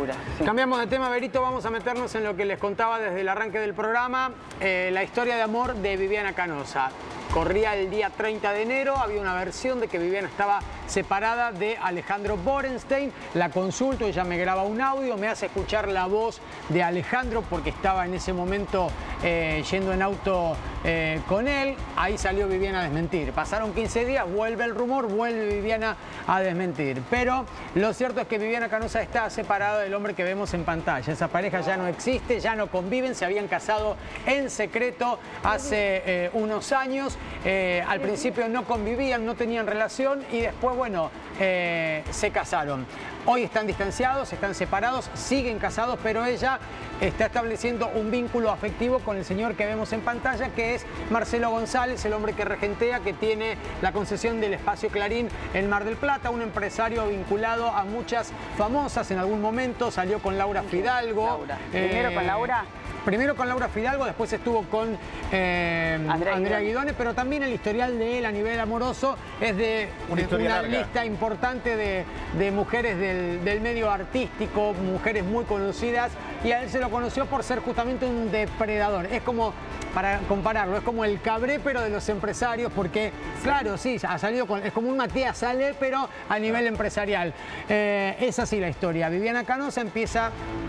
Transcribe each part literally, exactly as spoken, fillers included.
Sí. Cambiamos de tema, Berito, vamos a meternos en lo que les contaba desde el arranque del programa, eh, la historia de amor de Viviana Canosa. Corría el día treinta de enero, había una versión de que Viviana estaba separada de Alejandro Borenstein. La consulto, ella me graba un audio, me hace escuchar la voz de Alejandro porque estaba en ese momento eh, yendo en auto eh, con él. Ahí salió Viviana a desmentir. Pasaron quince días, vuelve el rumor, vuelve Viviana a desmentir. Pero lo cierto es que Viviana Canosa está separada del hombre que vemos en pantalla. Esa pareja ya no existe, ya no conviven, se habían casado en secreto hace eh, unos años. Eh, al principio no convivían, no tenían relación y después, bueno, eh, se casaron. Hoy están distanciados, están separados, siguen casados, pero ella está estableciendo un vínculo afectivo con el señor que vemos en pantalla, que es Marcelo González, el hombre que regentea, que tiene la concesión del Espacio Clarín en Mar del Plata, un empresario vinculado a muchas famosas en algún momento, salió con Laura Fidalgo. Laura. Primero eh, con Laura. Primero con Laura Fidalgo, después estuvo con eh, Andrea, Andrea Guidone. Guidone, pero también el historial de él a nivel amoroso es de una, de una larga. lista importante de, de mujeres del, del medio artístico, mujeres muy conocidas, y a él se lo conoció por ser justamente un depredador. Es como, para compararlo, es como el Cabré, pero de los empresarios, porque, claro, sí, ha salido con, es como un Matías Salé, pero a nivel empresarial. Eh, es así la historia. Viviana Canosa empieza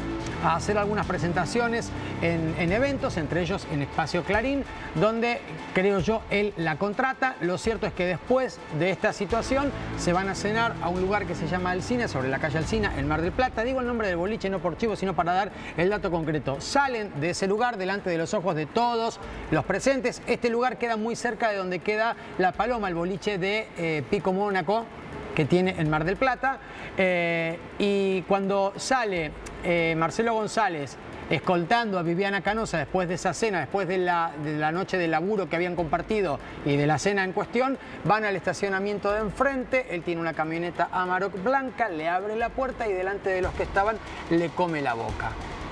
a hacer algunas presentaciones en, en eventos, entre ellos en Espacio Clarín, donde, creo yo, él la contrata. Lo cierto es que después de esta situación se van a cenar a un lugar que se llama Alsina, sobre la calle Alsina, en Mar del Plata. Digo el nombre del boliche no por chivo, sino para dar el dato concreto. Salen de ese lugar delante de los ojos de todos los presentes. Este lugar queda muy cerca de donde queda La Paloma, el boliche de eh, Pico Mónaco, que tiene en Mar del Plata, eh, y cuando sale eh, Marcelo González escoltando a Viviana Canosa después de esa cena, después de la, de la noche de laburo que habían compartido y de la cena en cuestión, van al estacionamiento de enfrente. Él tiene una camioneta Amarok blanca, le abre la puerta y delante de los que estaban le come la boca.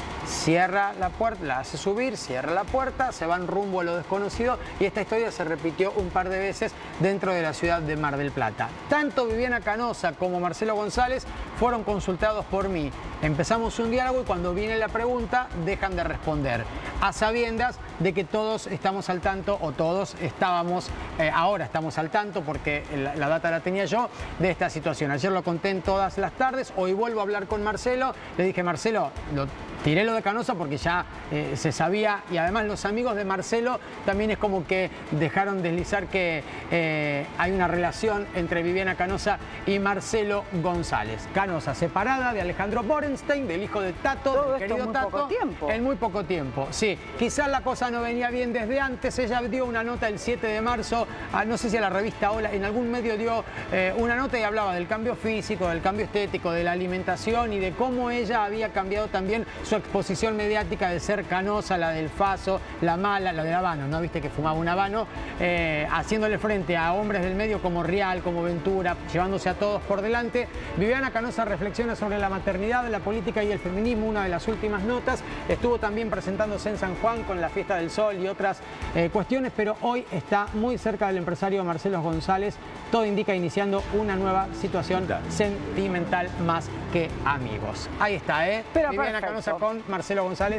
Cierra la puerta, la hace subir, cierra la puerta, se van rumbo a lo desconocido y esta historia se repitió un par de veces dentro de la ciudad de Mar del Plata. Tanto Viviana Canosa como Marcelo González fueron consultados por mí. Empezamos un diálogo y cuando viene la pregunta dejan de responder, a sabiendas de que todos estamos al tanto, o todos estábamos, eh, ahora estamos al tanto porque la, la data la tenía yo, de esta situación. Ayer lo conté en todas las tardes, hoy vuelvo a hablar con Marcelo, le dije, Marcelo, lo tiré lo de Canosa porque ya eh, se sabía, y además los amigos de Marcelo también es como que dejaron deslizar que eh, hay una relación entre Viviana Canosa y Marcelo González. Canosa separada de Alejandro Borenstein, del hijo de Tato, Todo del esto querido en muy Tato. poco tiempo. En muy poco tiempo, sí. Quizás la cosa no venía bien desde antes. Ella dio una nota el siete de marzo, a, no sé si a la revista Hola, en algún medio dio eh, una nota y hablaba del cambio físico, del cambio estético, de la alimentación y de cómo ella había cambiado también su exposición mediática de ser Canosa, la del Faso, la mala, la del habano, ¿no? Viste que fumaba un habano, eh, haciéndole frente a hombres del medio como Rial, como Ventura, llevándose a todos por delante. Viviana Canosa reflexiona sobre la maternidad, la política y el feminismo, una de las últimas notas. Estuvo también presentándose en San Juan con la Fiesta del Sol y otras eh, cuestiones, pero hoy está muy cerca del empresario Marcelo González. Todo indica iniciando una nueva situación sentimental más que amigos. Ahí está, ¿eh? Pero Viviana perfecto. Canosa con Marcelo González.